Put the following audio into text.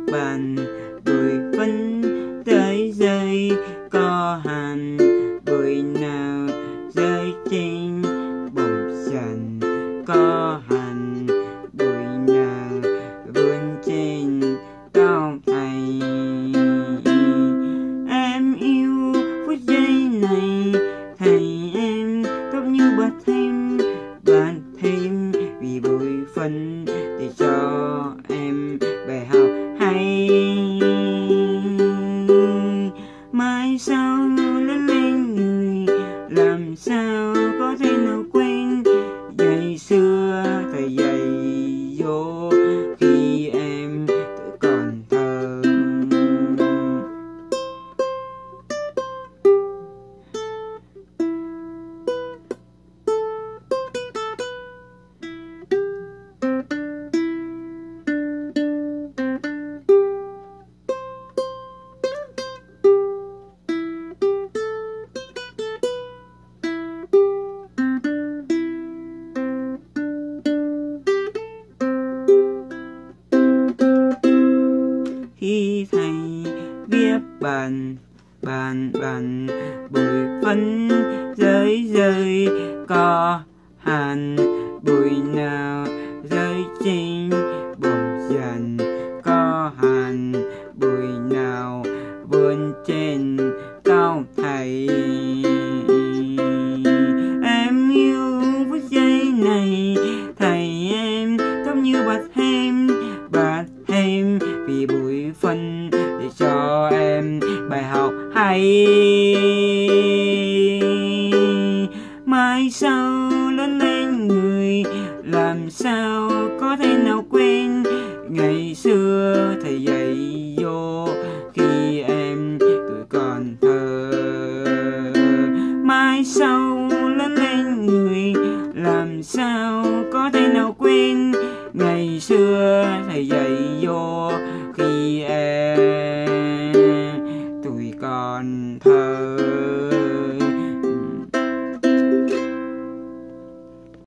bàn bụi phấn tới rơi có hàn bụi nào rơi trên bụng sàn có hàn bụi nào vươn trên tóc thầy. Em yêu phút giây này thầy em tốt như bật thêm vì bụi phấn để cho em bài học hay. Mai sau lớn lên người làm sao có thể nào quên ngày xưa thầy dạy dỗ khi em tuổi còn thơ. Khi thầy viết bàn bụi phấn rơi có hàn bụi nào rơi trên bụng dần có hàn bụi nào vươn trên tóc thầy. Em yêu phút giây này thầy em tốt như bật thêm vì bụi phân để cho em bài học hay. Mai sau lớn lên người làm sao có thể nào quên ngày xưa thầy dạy dỗ khi em tuổi còn thơ. Mai sau lớn lên người làm sao có thể nào quên ngày xưa thầy dạy dỗ